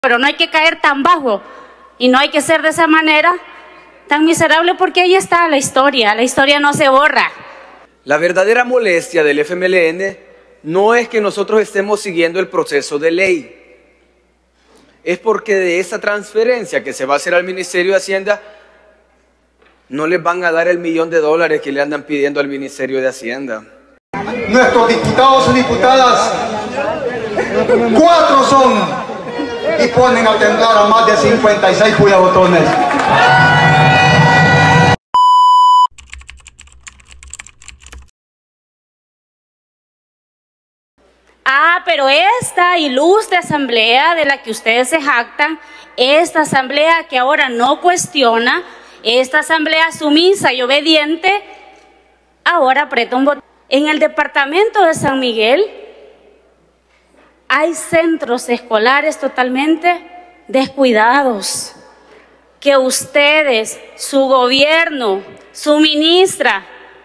Pero no hay que caer tan bajo y no hay que ser de esa manera tan miserable, porque ahí está la historia no se borra. La verdadera molestia del FMLN no es que nosotros estemos siguiendo el proceso de ley, es porque de esa transferencia que se va a hacer al Ministerio de Hacienda no les van a dar el $1.000.000 que le andan pidiendo al Ministerio de Hacienda. Nuestros diputados y diputadas, 4 son, y ponen a temblar a más de 56 cuidabotones. Pero esta ilustre asamblea de la que ustedes se jactan, esta asamblea que ahora no cuestiona, esta asamblea sumisa y obediente, ahora aprieta un botón. En el departamento de San Miguel hay centros escolares totalmente descuidados, que ustedes, su gobierno, su ministra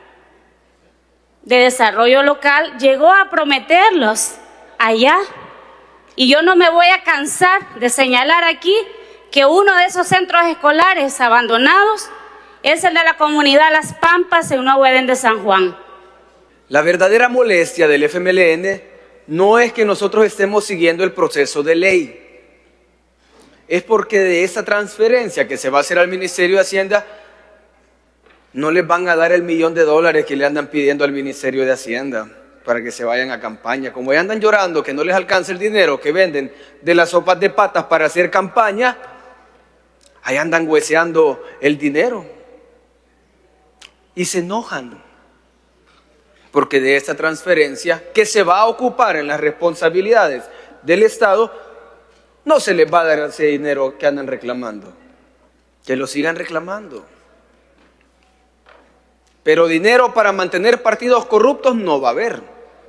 de Desarrollo Local llegó a prometerlos allá. Y yo no me voy a cansar de señalar aquí que uno de esos centros escolares abandonados es el de la comunidad Las Pampas en Nuevo Edén de San Juan. La verdadera molestia del FMLN no es que nosotros estemos siguiendo el proceso de ley, es porque de esa transferencia que se va a hacer al Ministerio de Hacienda no les van a dar el $1.000.000 que le andan pidiendo al Ministerio de Hacienda para que se vayan a campaña. Como ya andan llorando que no les alcanza el dinero que venden de las sopas de patas para hacer campaña, ahí andan hueseando el dinero y se enojan porque de esta transferencia que se va a ocupar en las responsabilidades del Estado no se les va a dar ese dinero que andan reclamando, que lo sigan reclamando. Pero dinero para mantener partidos corruptos no va a haber.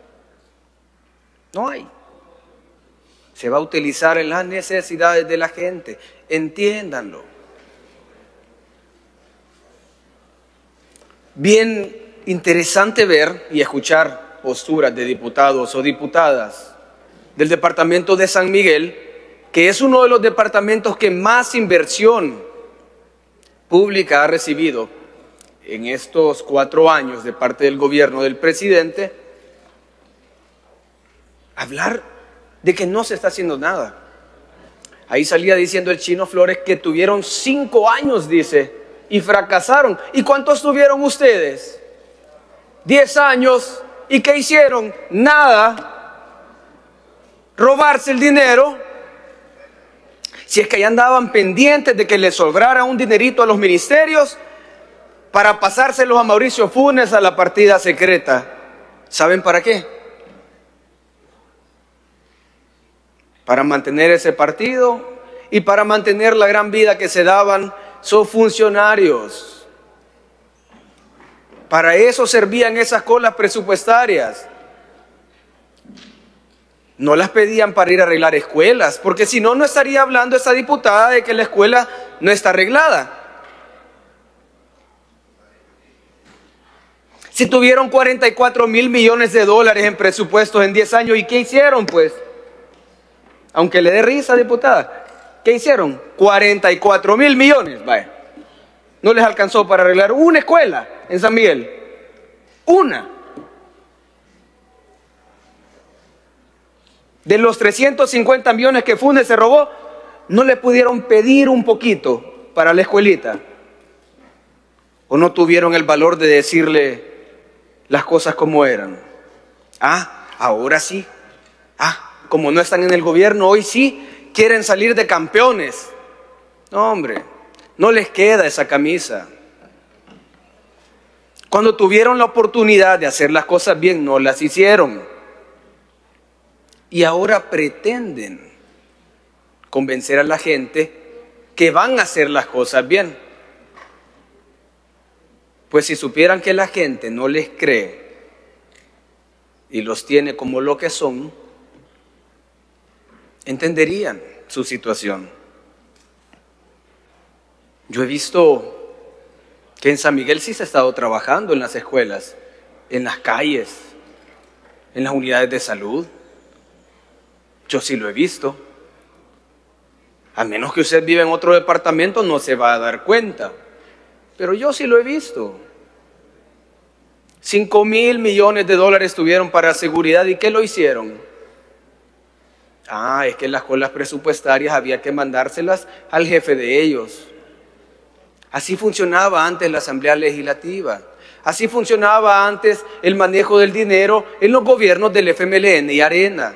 No hay. Se va a utilizar en las necesidades de la gente. Entiéndanlo. Bien interesante ver y escuchar posturas de diputados o diputadas del departamento de San Miguel, que es uno de los departamentos que más inversión pública ha recibido en estos 4 años de parte del gobierno del presidente, hablar de que no se está haciendo nada. Ahí salía diciendo el Chino Flores que tuvieron 5 años, dice, y fracasaron. ¿Y cuántos tuvieron ustedes? 10 años. ¿Y qué hicieron? Nada. Robarse el dinero. Si es que ya andaban pendientes de que les sobrara un dinerito a los ministerios para pasárselos a Mauricio Funes a la partida secreta. ¿Saben para qué? Para mantener ese partido y para mantener la gran vida que se daban sus funcionarios. Para eso servían esas colas presupuestarias. No las pedían para ir a arreglar escuelas, porque si no, no estaría hablando esa diputada de que la escuela no está arreglada. Si tuvieron $44.000 millones en presupuestos en 10 años, ¿y qué hicieron pues? Aunque le dé risa, diputada, ¿qué hicieron? 44.000 millones, vaya. No les alcanzó para arreglar una escuela en San Miguel. Una. De los 350 millones que Funes se robó, no le pudieron pedir un poquito para la escuelita. ¿O no tuvieron el valor de decirle las cosas como eran? Ahora sí. Como no están en el gobierno, hoy sí quieren salir de campeones. No, hombre, no les queda esa camisa. Cuando tuvieron la oportunidad de hacer las cosas bien, no las hicieron. Y ahora pretenden convencer a la gente que van a hacer las cosas bien. Pues si supieran que la gente no les cree y los tiene como lo que son, entenderían su situación. Yo he visto que en San Miguel sí se ha estado trabajando en las escuelas, en las calles, en las unidades de salud. Yo sí lo he visto. A menos que usted viva en otro departamento, no se va a dar cuenta. Pero yo sí lo he visto. 5.000 millones de dólares tuvieron para seguridad. ¿Y qué lo hicieron? Es que las colas presupuestarias había que mandárselas al jefe de ellos. Así funcionaba antes la Asamblea Legislativa. Así funcionaba antes el manejo del dinero en los gobiernos del FMLN y Arena.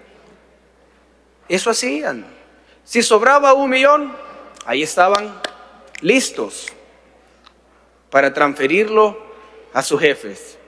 Eso hacían. Si sobraba 1 millón, ahí estaban listos para transferirlo a sus jefes.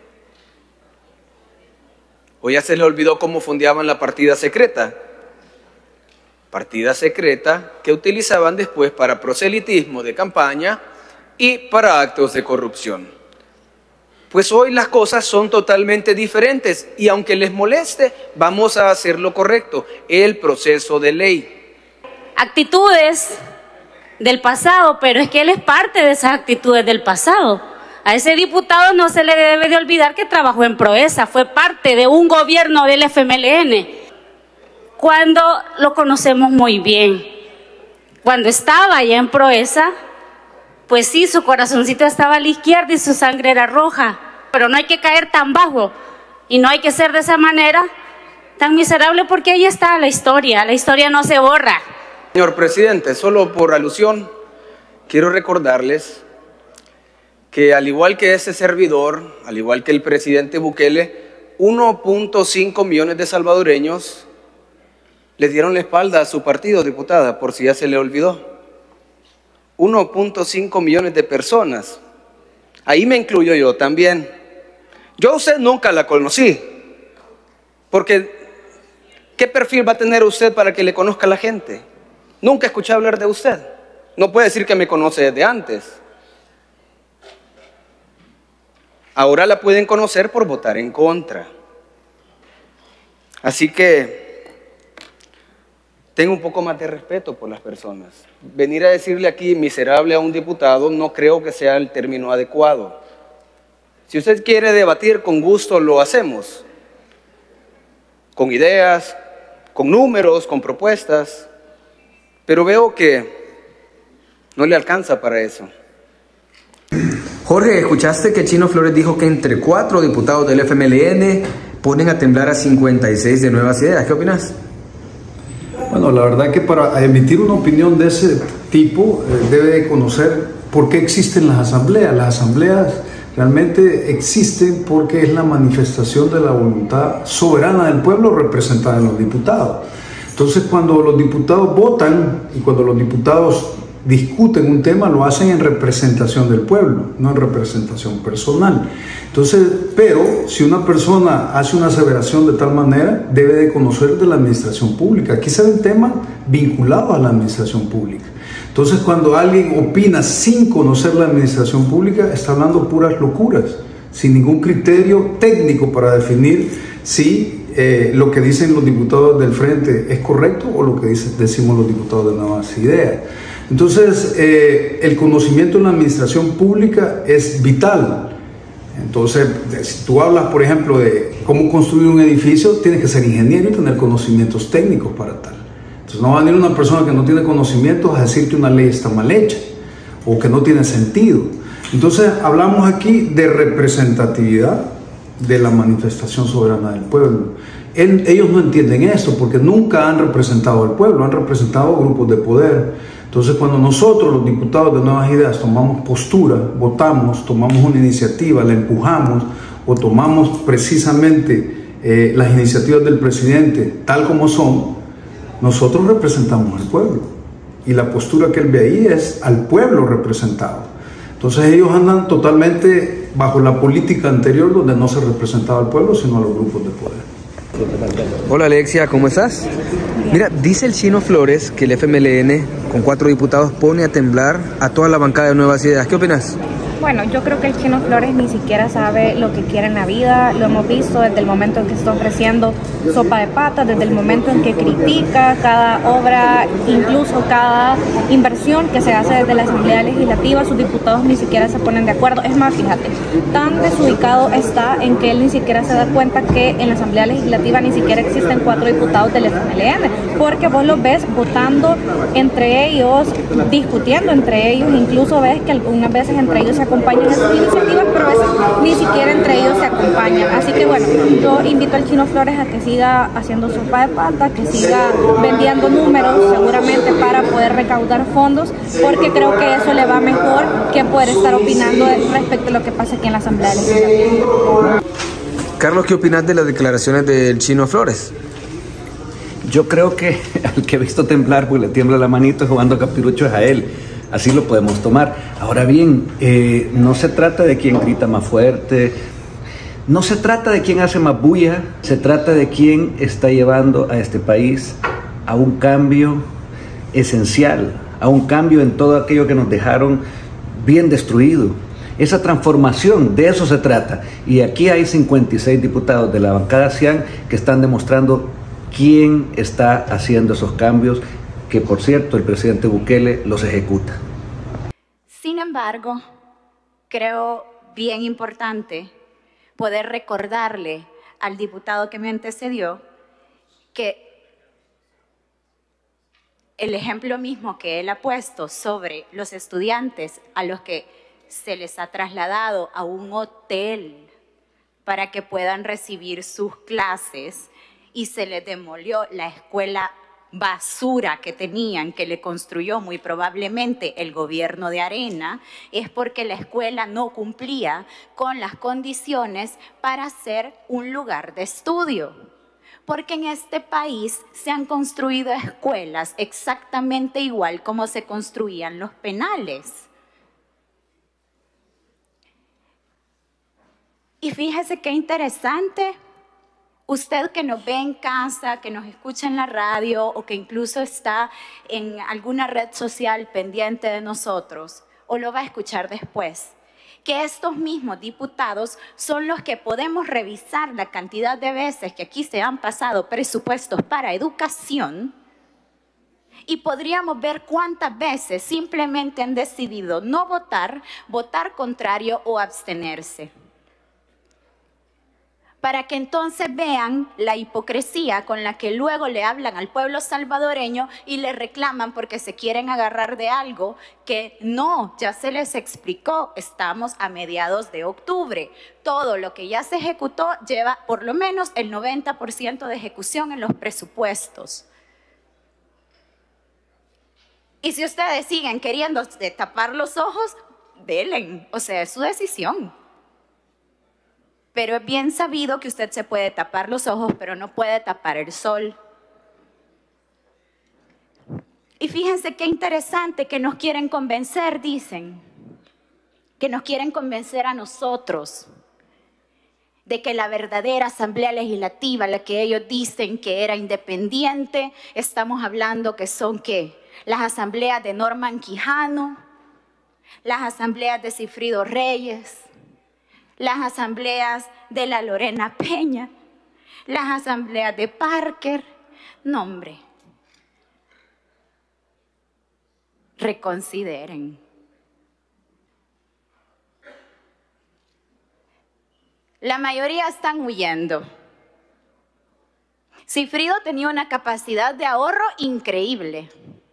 ¿O ya se les olvidó cómo fondeaban la partida secreta? Partida secreta que utilizaban después para proselitismo de campaña y para actos de corrupción. Pues hoy las cosas son totalmente diferentes y aunque les moleste, vamos a hacer lo correcto, el proceso de ley. Actitudes del pasado, pero es que él es parte de esas actitudes del pasado. A ese diputado no se le debe de olvidar que trabajó en Proesa, fue parte de un gobierno del FMLN. Cuando lo conocemos muy bien, cuando estaba allá en Proesa, pues sí, su corazoncito estaba a la izquierda y su sangre era roja, pero no hay que caer tan bajo y no hay que ser de esa manera tan miserable porque ahí está la historia no se borra. Señor presidente, solo por alusión, quiero recordarles que al igual que ese servidor, al igual que el presidente Bukele, 1.5 millones de salvadoreños le dieron la espalda a su partido, diputada, por si ya se le olvidó. 1.5 millones de personas. Ahí me incluyo yo también. Yo a usted nunca la conocí, porque ¿qué perfil va a tener usted para que le conozca a la gente? Nunca escuché hablar de usted. No puede decir que me conoce desde antes. Ahora la pueden conocer por votar en contra. Así que tengo un poco más de respeto por las personas. Venir a decirle aquí miserable a un diputado no creo que sea el término adecuado. Si usted quiere debatir, con gusto lo hacemos. Con ideas, con números, con propuestas. Pero veo que no le alcanza para eso. Jorge, ¿escuchaste que Chino Flores dijo que entre 4 diputados del FMLN ponen a temblar a 56 de Nuevas Ideas? ¿Qué opinas? Bueno, la verdad que para emitir una opinión de ese tipo debe de conocer por qué existen las asambleas. Las asambleas realmente existen porque es la manifestación de la voluntad soberana del pueblo representada en los diputados. Entonces, cuando los diputados votan y cuando los diputados discuten un tema, lo hacen en representación del pueblo, no en representación personal. Entonces, pero si una persona hace una aseveración de tal manera, debe de conocer de la administración pública. Aquí se ven temas vinculados a la administración pública. Entonces, cuando alguien opina sin conocer la administración pública, está hablando puras locuras, sin ningún criterio técnico para definir si lo que dicen los diputados del Frente es correcto o lo que decimos los diputados de Nuevas Ideas. Entonces, el conocimiento en la administración pública es vital. Entonces, si tú hablas, por ejemplo, de cómo construir un edificio, tienes que ser ingeniero y tener conocimientos técnicos para tal. Entonces, no va a venir una persona que no tiene conocimientos a decir que una ley está mal hecha o que no tiene sentido. Entonces, hablamos aquí de representatividad de la manifestación soberana del pueblo. Ellos no entienden esto porque nunca han representado al pueblo, han representado grupos de poder. Entonces, cuando nosotros, los diputados de Nuevas Ideas, tomamos postura, votamos, tomamos una iniciativa, la empujamos o tomamos precisamente las iniciativas del presidente tal como son, nosotros representamos al pueblo. Y la postura que él ve ahí es al pueblo representado. Entonces ellos andan totalmente bajo la política anterior donde no se representaba al pueblo, sino a los grupos de poder. Hola Alexia, ¿cómo estás? Mira, dice el Chino Flores que el FMLN con 4 diputados pone a temblar a toda la bancada de Nuevas Ideas. ¿Qué opinas? Bueno, yo creo que el Chino Flores ni siquiera sabe lo que quiere en la vida. Lo hemos visto desde el momento en que está ofreciendo sopa de patas, desde el momento en que critica cada obra, incluso cada inversión que se hace desde la Asamblea Legislativa. Sus diputados ni siquiera se ponen de acuerdo. Es más, fíjate, tan desubicado está en que él ni siquiera se da cuenta que en la Asamblea Legislativa ni siquiera existen 4 diputados del FMLN, porque vos los ves votando entre ellos, discutiendo entre ellos, incluso ves que algunas veces entre ellos se acompañan esas iniciativas, pero a veces ni siquiera entre ellos se acompañan. Así que bueno, yo invito al Chino Flores a que siga haciendo sopa de pata, que siga vendiendo números seguramente para poder recaudar fondos, porque creo que eso le va mejor que poder estar opinando respecto a lo que pasa aquí en la Asamblea Legislativa. Carlos, ¿qué opinas de las declaraciones del Chino Flores? Yo creo que al que he visto temblar, pues le tiembla la manito jugando a capirucho es a él. Así lo podemos tomar. Ahora bien, no se trata de quién grita más fuerte, no se trata de quién hace más bulla, se trata de quién está llevando a este país a un cambio esencial, a un cambio en todo aquello que nos dejaron bien destruido. Esa transformación, de eso se trata. Y aquí hay 56 diputados de la bancada Cian que están demostrando quién está haciendo esos cambios, que por cierto el presidente Bukele los ejecuta. Sin embargo, creo bien importante poder recordarle al diputado que me antecedió que el ejemplo mismo que él ha puesto sobre los estudiantes a los que se les ha trasladado a un hotel para que puedan recibir sus clases y se les demolió la escuela basura que tenían, que le construyó muy probablemente el gobierno de Arena, es porque la escuela no cumplía con las condiciones para ser un lugar de estudio. Porque en este país se han construido escuelas exactamente igual como se construían los penales. Y fíjese qué interesante. Usted que nos ve en casa, que nos escucha en la radio o que incluso está en alguna red social pendiente de nosotros o lo va a escuchar después, que estos mismos diputados son los que podemos revisar la cantidad de veces que aquí se han pasado presupuestos para educación y podríamos ver cuántas veces simplemente han decidido no votar, votar contrario o abstenerse. Para que entonces vean la hipocresía con la que luego le hablan al pueblo salvadoreño y le reclaman porque se quieren agarrar de algo que no, ya se les explicó, estamos a mediados de octubre. Todo lo que ya se ejecutó lleva por lo menos el 90% de ejecución en los presupuestos. Y si ustedes siguen queriendo tapar los ojos, denle, o sea, es su decisión. Pero es bien sabido que usted se puede tapar los ojos, pero no puede tapar el sol. Y fíjense qué interesante que nos quieren convencer, dicen, que nos quieren convencer a nosotros de que la verdadera Asamblea Legislativa, la que ellos dicen que era independiente, estamos hablando que son ¿qué? Las asambleas de Norman Quijano, las asambleas de Cifrido Reyes, las asambleas de la Lorena Peña, las asambleas de Parker. No, hombre, reconsideren. La mayoría están huyendo. Cifrido tenía una capacidad de ahorro increíble.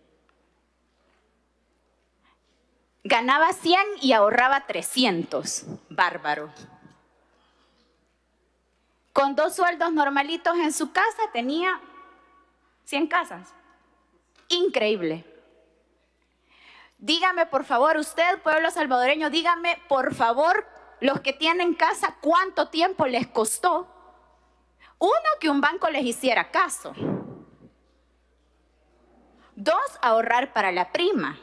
Ganaba 100 y ahorraba 300. Bárbaro. Con 2 sueldos normalitos en su casa tenía 100 casas. Increíble. Dígame, por favor, usted, pueblo salvadoreño, dígame, por favor, los que tienen casa, ¿cuánto tiempo les costó? Uno, que un banco les hiciera caso. 2, ahorrar para la prima.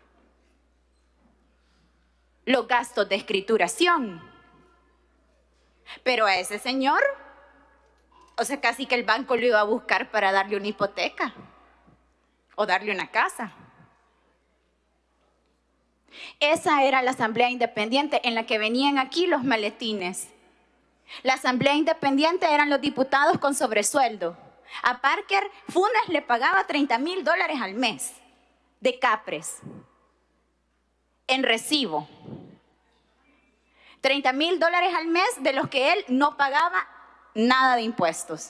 Los gastos de escrituración. Pero a ese señor, o sea, casi que el banco lo iba a buscar para darle una hipoteca o darle una casa. Esa era la Asamblea Independiente en la que venían aquí los maletines. La Asamblea Independiente eran los diputados con sobresueldo. A Parker Funes le pagaba $30,000 al mes de Capres en recibo. $30,000 al mes de los que él no pagaba nada de impuestos.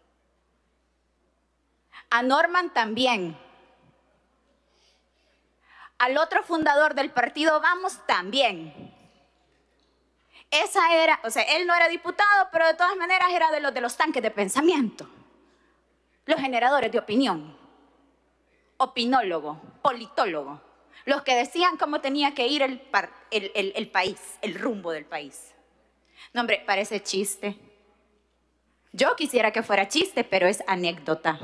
A Norman también. Al otro fundador del partido Vamos también. Esa era, o sea, él no era diputado, pero de todas maneras era de los tanques de pensamiento. Los generadores de opinión. Opinólogo, politólogo. Los que decían cómo tenía que ir el país, el rumbo del país. No, hombre, parece chiste. Yo quisiera que fuera chiste, pero es anécdota.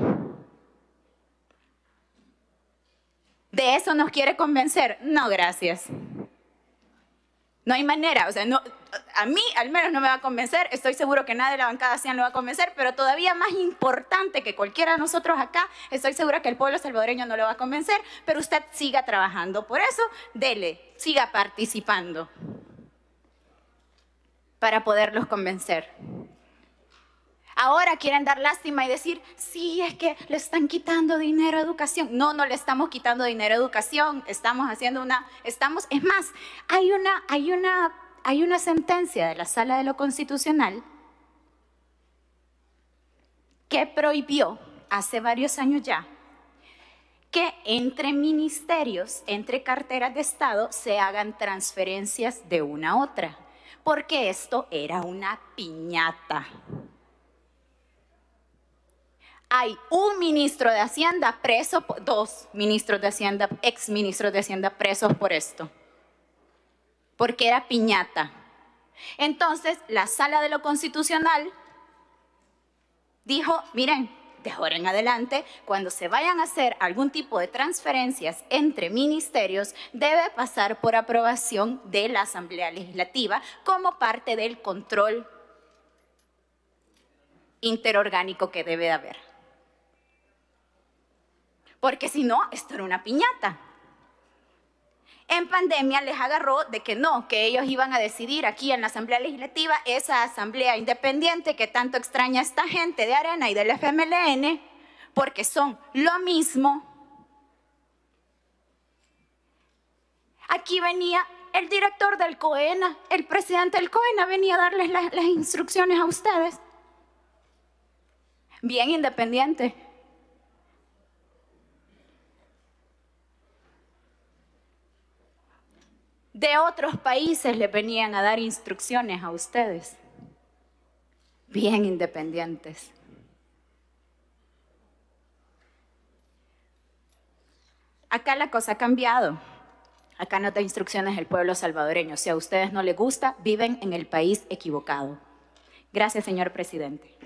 ¿De eso nos quiere convencer? No, gracias. No hay manera, o sea, no, a mí al menos no me va a convencer, estoy seguro que nadie de la bancada CIAN lo va a convencer, pero todavía más importante que cualquiera de nosotros acá, estoy segura que el pueblo salvadoreño no lo va a convencer, pero usted siga trabajando. Por eso, dele, siga participando para poderlos convencer. Ahora quieren dar lástima y decir, sí, es que le están quitando dinero a educación. No, no le estamos quitando dinero a educación, estamos haciendo es más, hay una sentencia de la Sala de lo Constitucional que prohibió, hace varios años ya, que entre ministerios, entre carteras de Estado, se hagan transferencias de una a otra, porque esto era una piñata. Hay un ministro de Hacienda preso, dos ministros de Hacienda, exministros de Hacienda presos por esto, porque era piñata. Entonces, la Sala de lo Constitucional dijo, miren, de ahora en adelante, cuando se vayan a hacer algún tipo de transferencias entre ministerios, debe pasar por aprobación de la Asamblea Legislativa como parte del control interorgánico que debe de haber. Porque si no, esto era una piñata. En pandemia les agarró de que no, que ellos iban a decidir aquí en la Asamblea Legislativa, esa asamblea independiente que tanto extraña a esta gente de Arena y del FMLN, porque son lo mismo. Aquí venía el director del COENA, el presidente del COENA venía a darles las instrucciones a ustedes. Bien independiente. De otros países le venían a dar instrucciones a ustedes. Bien independientes. Acá la cosa ha cambiado. Acá no da instrucciones el pueblo salvadoreño. Si a ustedes no les gusta, viven en el país equivocado. Gracias, señor presidente.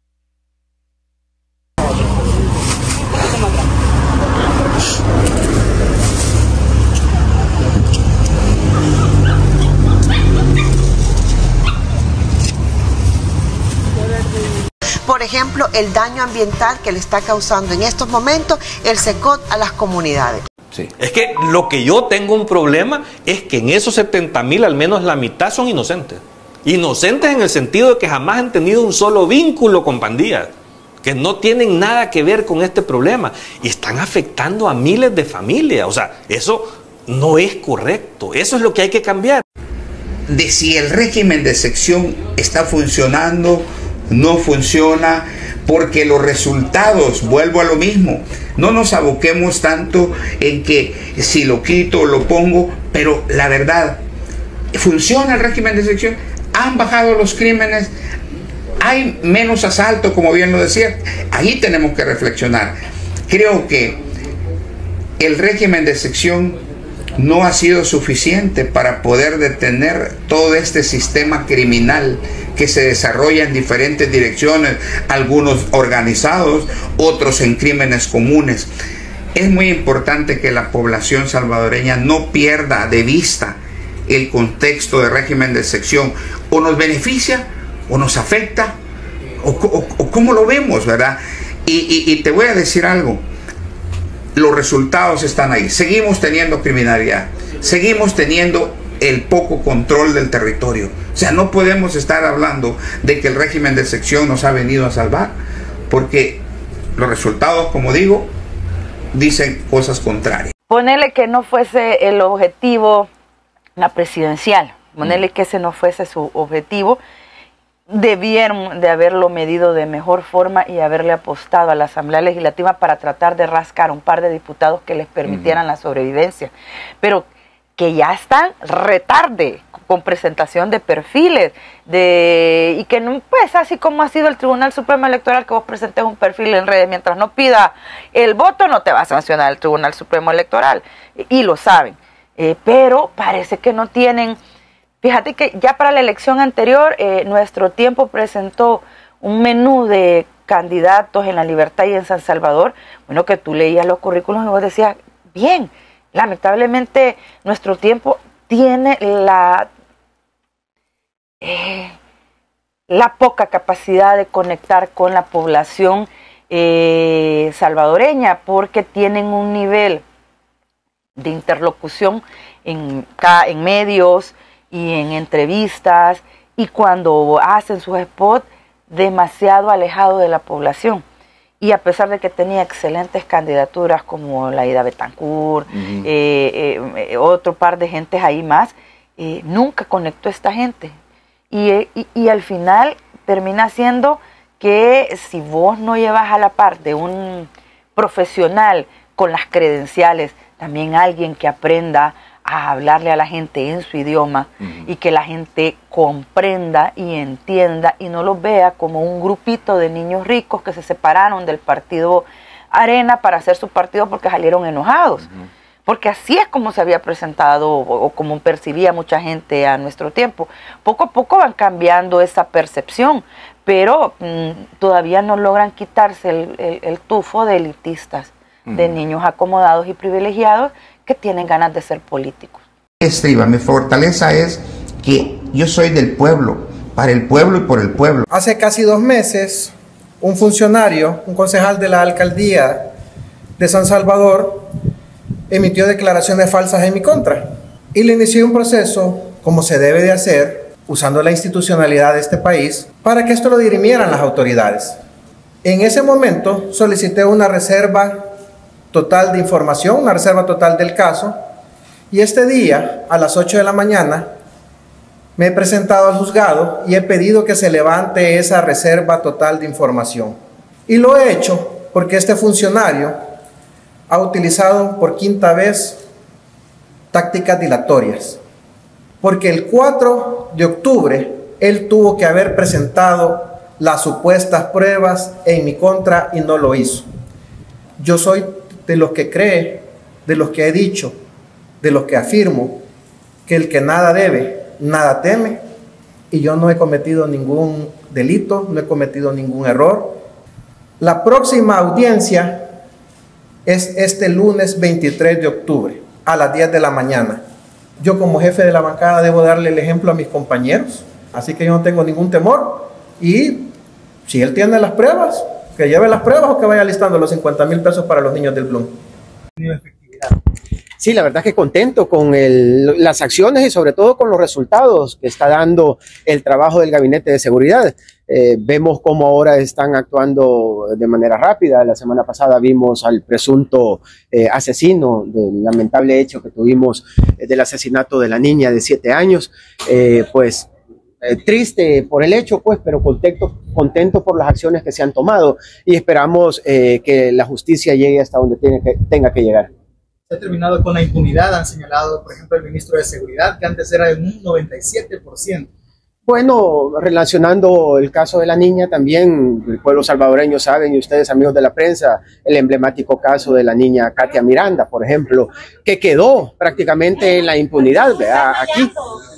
Por ejemplo, el daño ambiental que le está causando en estos momentos el SECOT a las comunidades. Sí. Es que lo que yo tengo un problema es que en esos 70,000 al menos la mitad son inocentes. Inocentes en el sentido de que jamás han tenido un solo vínculo con pandillas, que no tienen nada que ver con este problema y están afectando a miles de familias. O sea, eso no es correcto. Eso es lo que hay que cambiar. De si el régimen de sección está funcionando, no funciona, porque los resultados, vuelvo a lo mismo, no nos aboquemos tanto en que si lo quito o lo pongo, pero la verdad, ¿funciona el régimen de sección? ¿Han bajado los crímenes? ¿Hay menos asalto, como bien lo decía? Ahí tenemos que reflexionar. Creo que el régimen de sección no ha sido suficiente para poder detener todo este sistema criminal que se desarrolla en diferentes direcciones, algunos organizados, otros en crímenes comunes. Es muy importante que la población salvadoreña no pierda de vista el contexto de régimen de sección. O nos beneficia, o nos afecta, o cómo lo vemos, ¿verdad? Y te voy a decir algo. los resultados están ahí. Seguimos teniendo criminalidad, seguimos teniendo el poco control del territorio. O sea, no podemos estar hablando de que el régimen de sección nos ha venido a salvar, porque los resultados, como digo, dicen cosas contrarias. Ponele que no fuese el objetivo la presidencial, ponele que ese no fuese su objetivo, debieron de haberlo medido de mejor forma y haberle apostado a la Asamblea Legislativa para tratar de rascar un par de diputados que les permitieran la sobrevivencia. Pero que ya están retarde con presentación de perfiles, y que no, pues así como ha sido el Tribunal Supremo Electoral, que vos presentes un perfil en redes, mientras no pida el voto no te va a sancionar el Tribunal Supremo Electoral, y lo saben, pero parece que no tienen. Fíjate que ya para la elección anterior Nuestro Tiempo presentó un menú de candidatos en La Libertad y en San Salvador, bueno, que tú leías los currículos y vos decías, bien, lamentablemente Nuestro Tiempo tiene la poca capacidad de conectar con la población salvadoreña, porque tienen un nivel de interlocución en medios y en entrevistas, y cuando hacen sus spots, demasiado alejado de la población. Y a pesar de que tenía excelentes candidaturas como Laida Betancourt, otro par de gentes ahí más, nunca conectó a esta gente. Y al final termina siendo que si vos no llevas a la par de un profesional con las credenciales, también alguien que aprenda a hablarle a la gente en su idioma, y que la gente comprenda y entienda y no los vea como un grupito de niños ricos que se separaron del partido Arena para hacer su partido porque salieron enojados. Porque así es como se había presentado o como percibía mucha gente a Nuestro Tiempo. Poco a poco van cambiando esa percepción, pero todavía no logran quitarse el tufo de elitistas, de niños acomodados y privilegiados que tienen ganas de ser políticos. Estriba, mi fortaleza es que yo soy del pueblo, para el pueblo y por el pueblo. Hace casi 2 meses, un funcionario, un concejal de la alcaldía de San Salvador, emitió declaraciones falsas en mi contra y le inicié un proceso, como se debe de hacer, usando la institucionalidad de este país, para que esto lo dirimieran las autoridades. En ese momento solicité una reserva total de información, una reserva total del caso, y este día, a las 8 de la mañana, me he presentado al juzgado y he pedido que se levante esa reserva total de información. Y lo he hecho porque este funcionario ha utilizado por 5ª vez tácticas dilatorias. Porque el 4 de octubre él tuvo que haber presentado las supuestas pruebas en mi contra y no lo hizo. Yo soy de los que cree, de los que he dicho, de los que afirmo que el que nada debe, nada teme, y yo no he cometido ningún delito, no he cometido ningún error. La próxima audiencia es este lunes 23 de octubre a las 10 de la mañana. Yo como jefe de la bancada debo darle el ejemplo a mis compañeros, así que yo no tengo ningún temor, y si él tiene las pruebas, que lleve las pruebas o que vaya listando los 50,000 pesos para los niños del Bloom. Sí, la verdad que contento con las acciones y sobre todo con los resultados que está dando el trabajo del Gabinete de Seguridad. Vemos cómo ahora están actuando de manera rápida. La semana pasada vimos al presunto asesino del lamentable hecho que tuvimos del asesinato de la niña de 7 años. Triste por el hecho, pues, pero contento por las acciones que se han tomado y esperamos que la justicia llegue hasta donde tenga que llegar. Se ha terminado con la impunidad, han señalado, por ejemplo, el ministro de Seguridad, que antes era de un 97%. Bueno, relacionando el caso de la niña, también el pueblo salvadoreño saben, y ustedes amigos de la prensa, el emblemático caso de la niña Katia Miranda, por ejemplo, que quedó prácticamente en la impunidad, ¿verdad? Aquí.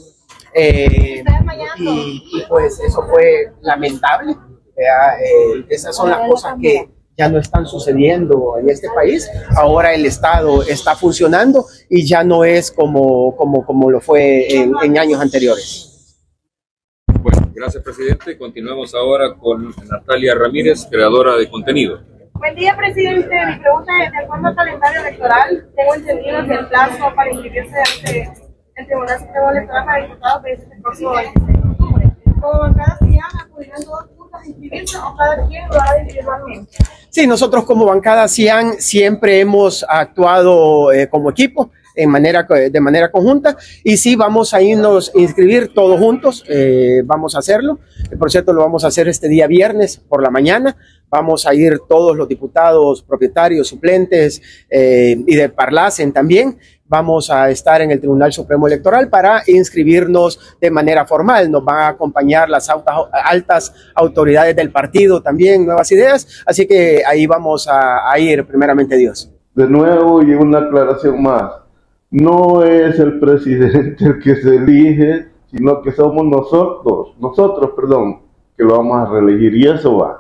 Y pues eso fue lamentable, esas son las cosas que ya no están sucediendo en este país. Ahora el Estado está funcionando y ya no es como lo fue en años anteriores. Bueno, gracias presidente. Continuamos ahora con Natalia Ramírez, creadora de contenido. Buen día, presidente. Mi pregunta es, de acuerdo al calendario electoral, tengo entendido que el plazo para inscribirse ante el Tribunal Supremo Electoral para diputados vence el próximo 26 de octubre. Como bancada CIAN, ¿acudirán todos juntos a inscribirse o cada quien lo hará individualmente? Sí, nosotros como bancada CIAN siempre hemos actuado como equipo de manera conjunta, y sí vamos a irnos a inscribir todos juntos, vamos a hacerlo. Por cierto, lo vamos a hacer este día viernes por la mañana. Vamos a ir todos los diputados, propietarios, suplentes y de Parlacen también. Vamos a estar en el Tribunal Supremo Electoral para inscribirnos de manera formal. Nos van a acompañar las altas autoridades del partido también, Nuevas Ideas. Así que ahí vamos a ir, primeramente Dios. De nuevo, y una aclaración más. No es el presidente el que se elige, sino que somos nosotros, que lo vamos a reelegir, y eso va.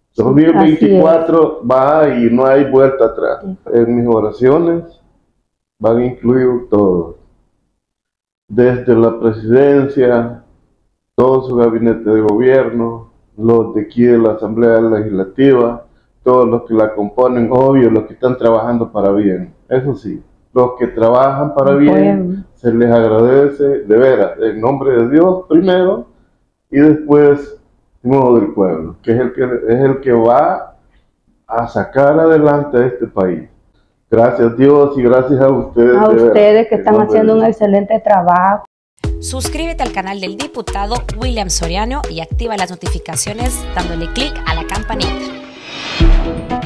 2024 va y no hay vuelta atrás. En mis oraciones van incluidos todos, desde la presidencia, todo su gabinete de gobierno, los de aquí de la Asamblea Legislativa, todos los que la componen, obvio, los que están trabajando para bien. Eso sí, los que trabajan para bien, se les agradece de veras, en nombre de Dios primero, y después en modo del pueblo, que es el que va a sacar adelante a este país. Gracias Dios y gracias a ustedes. A ustedes que están haciendo un excelente trabajo. Suscríbete al canal del diputado William Soriano y activa las notificaciones dándole clic a la campanita.